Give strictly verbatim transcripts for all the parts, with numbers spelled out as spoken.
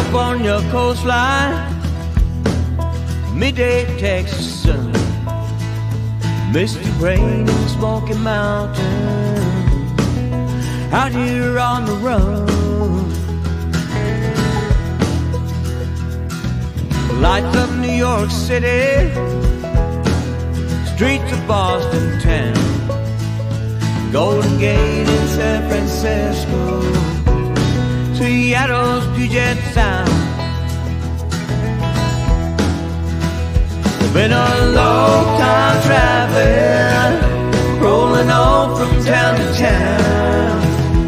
California coastline, midday Texas sun, misty rain in Smoky Mountain, out here on the run. Lights of New York City, streets of Boston town, Golden Gate in San Francisco, Seattle's Puget Sound. Been a long time traveling, rolling on from town to town.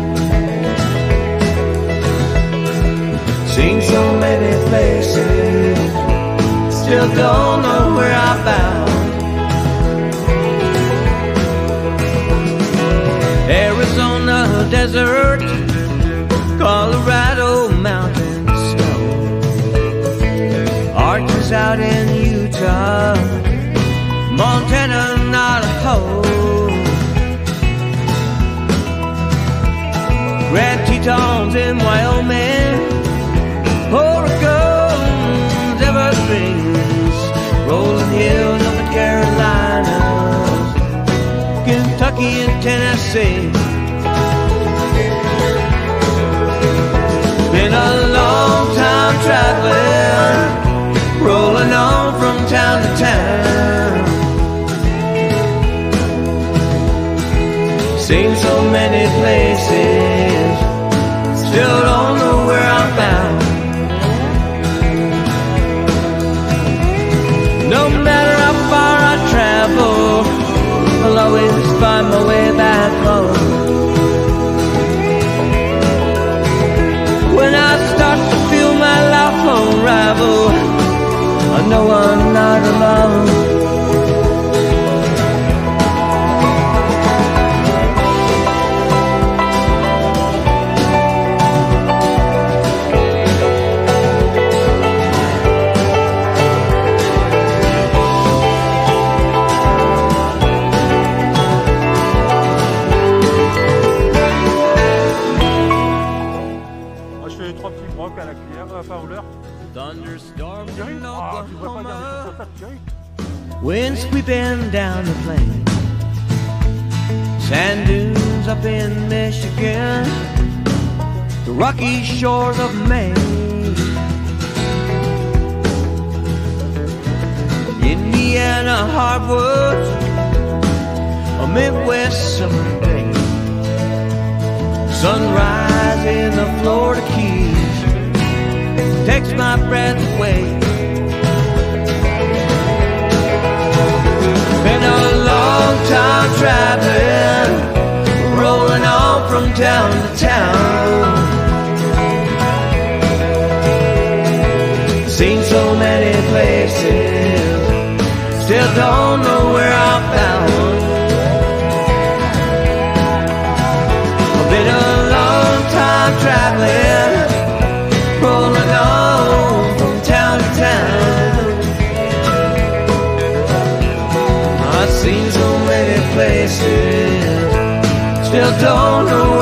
Seen so many places, still don't know where I'm bound. Arizona desert, Colorado mountain snow, Arches out in Utah, Montana, Navajo, Grand Tetons in Wyoming, Oregon's Everglades, rolling hills up in Carolinas, Kentucky and Tennessee. Been a long time traveling, rolling on from town to town. Seen so many places, still don't know where I'm bound. No matter how far I travel, I'll always find my way back home. When I start to feel my life unravel, I know I'm not alone. Wind sweeping down the plain, sand dunes up in Michigan, the rocky shores of Maine, Indiana hardwoods, a Midwest summer day, sunrise in the Florida Keys takes my breath away. Been a long time traveling, rolling on from town to town. Seen so many places, still don't know where I'm bound. Been a long time traveling, rolling on from town to town. I've seen so many places, still don't know